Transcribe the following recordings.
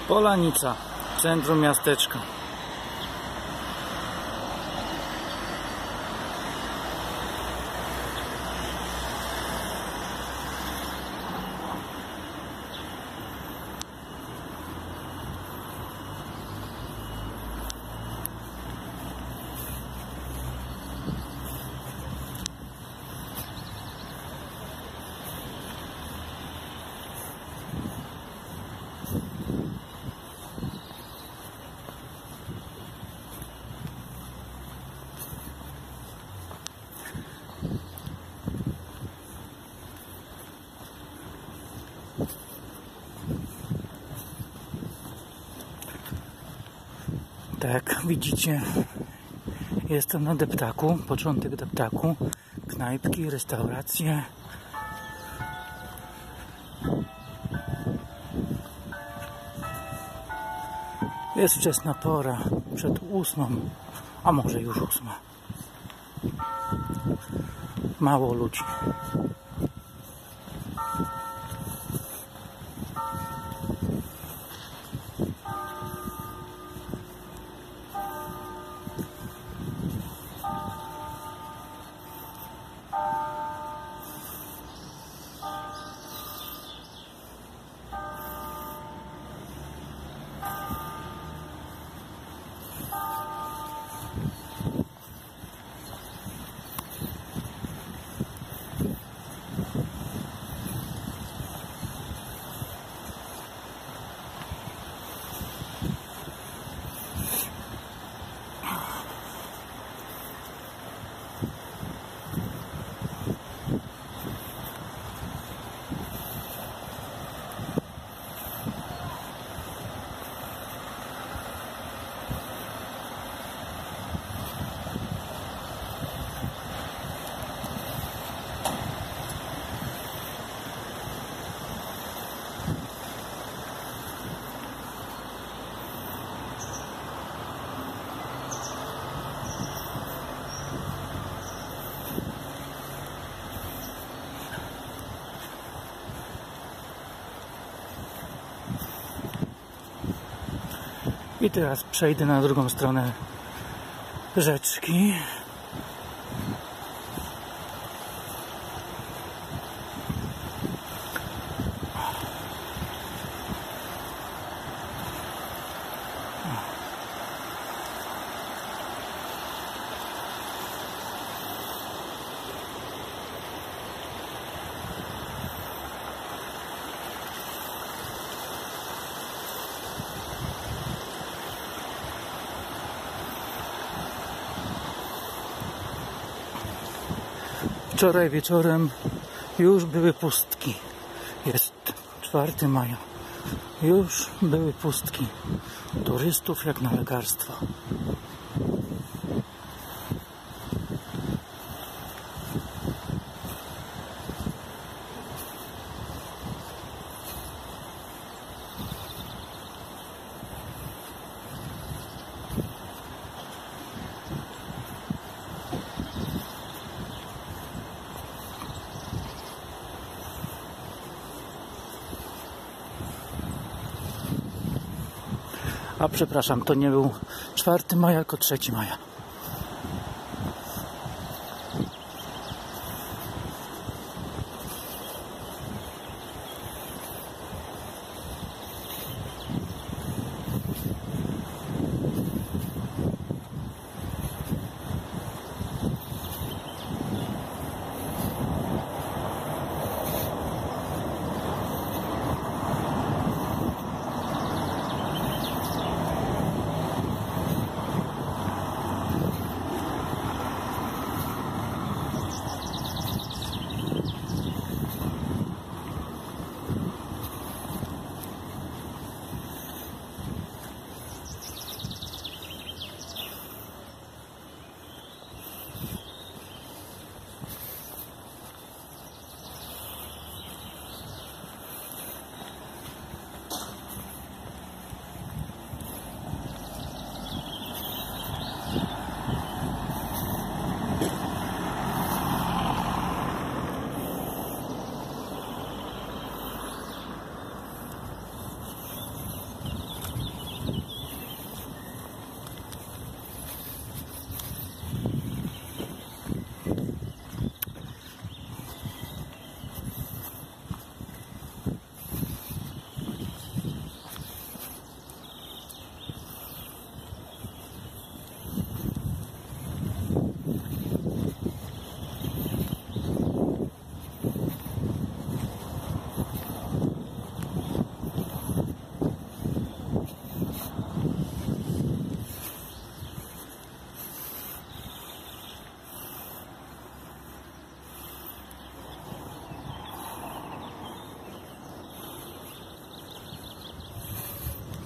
Polanica, centrum miasteczka. Tak jak widzicie, jestem na deptaku, początek deptaku, knajpki, restauracje. Jest wczesna pora, przed 8, a może już 8. Mało ludzi. I teraz przejdę na drugą stronę rzeczki. Wczoraj wieczorem już były pustki. Jest 4 maja. Już były pustki. Turystów jak na lekarstwo. A przepraszam, to nie był 4 maja, tylko 3 maja.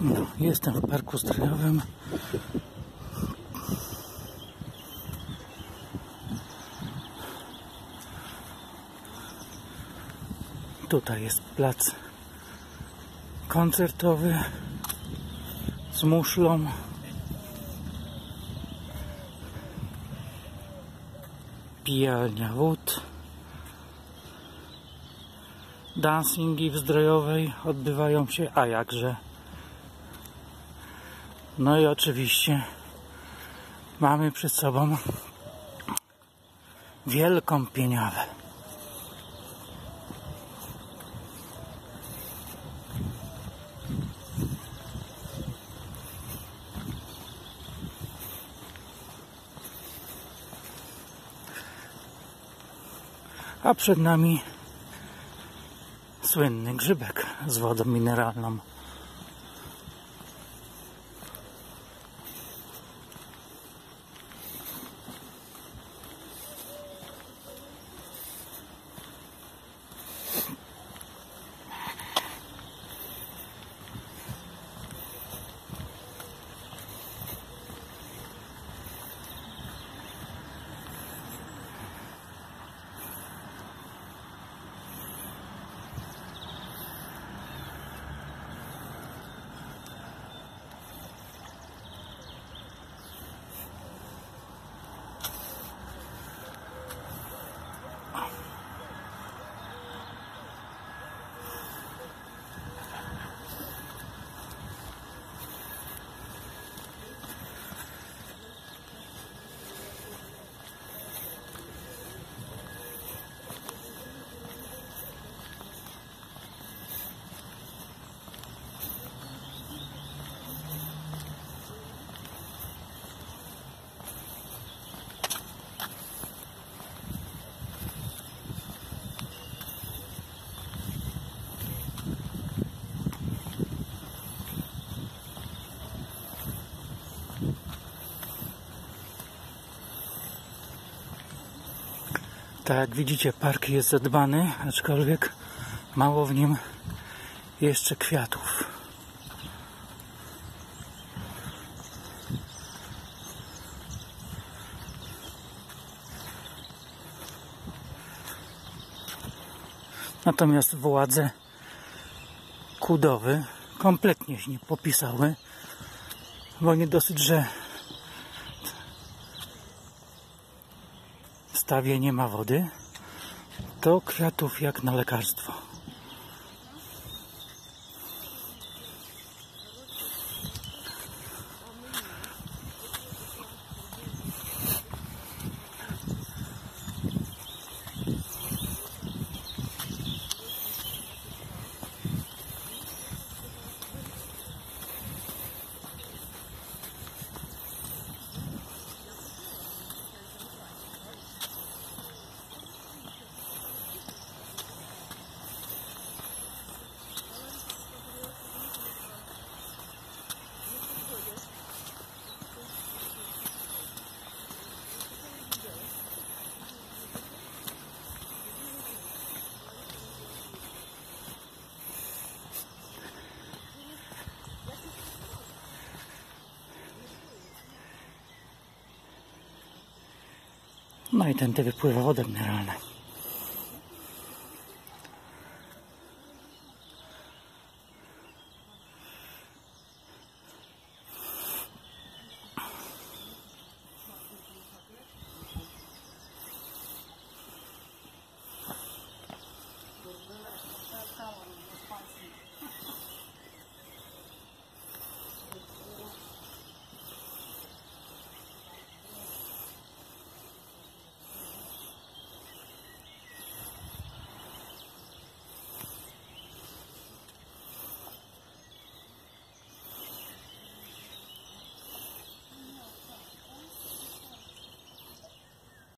No, jestem w parku zdrojowym. Tutaj jest plac koncertowy z muszlą. Pijalnia wód. Dancingi w Zdrojowej odbywają się, a jakże. No i oczywiście mamy przed sobą wielką Pieniawę. A przed nami słynny grzybek z wodą mineralną. Tak jak widzicie, park jest zadbany, aczkolwiek mało w nim jeszcze kwiatów. Natomiast władze Kudowy kompletnie się nie popisały, bo nie dosyć, że w stawie nie ma wody, to kwiatów jak na lekarstwo. No i tędy wypływa woda mineralna.